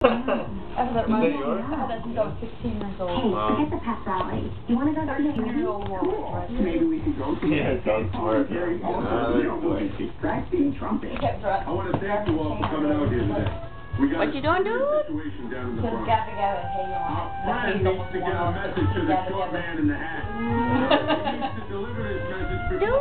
I've had that Is that yours? I've had that since I was 16 years old. Hey, forget the pep rally. You want to go see a movie? Cool. Maybe we can go to Yeah, it sounds smart. Distracting trumpet. He kept dressing. I want to thank you all for coming out here today. We got What you doing, dude? situation down in the Put front. got together and hay on it. The Brad hay's needs almost to get worn a off. message to the Got short together. man in the hat. He needs to deliver this message before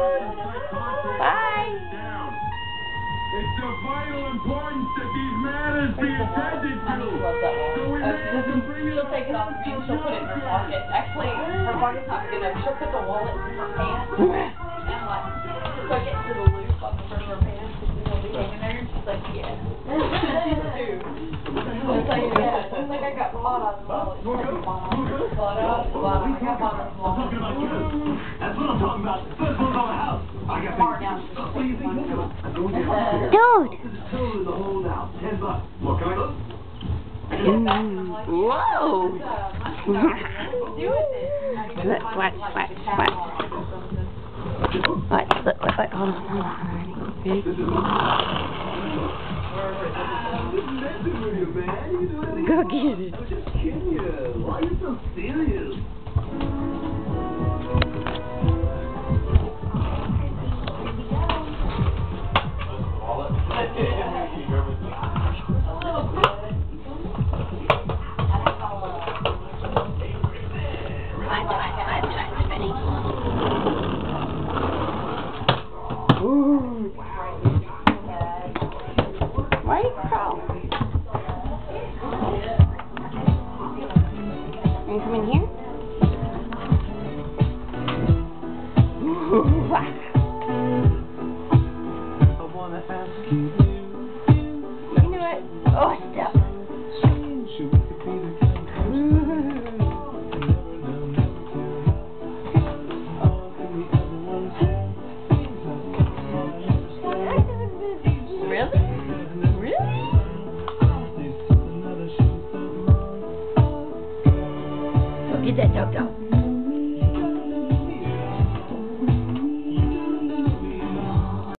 Bye. down. It's of vital importance that these matters be attended to. Honey loves that one. So we have to bring it She'll take it off of me and she'll put it in her pocket. Actually, her pocket's not good enough. She'll put the wallet in her pants and like hook it to the loop on the front of her pants. It'll be hanging there. And she's like, yeah. She's two. She'll tell you that. She's like, I got caught on the wallet. She's like, Mom. Caught on the wallet. I got caught on the wallet. That's what I'm talking about. First one's on the house. I got Far down. She's taking one too. Dude! $2 the whole now. $10. What can I look? Whoa! What? Hold on. Ready? Go get it. I'm just kidding you. Why are you so serious? Why are you crawling? Are you coming here? I wanna ask you. You knew it. Oh, stop. Get that dog.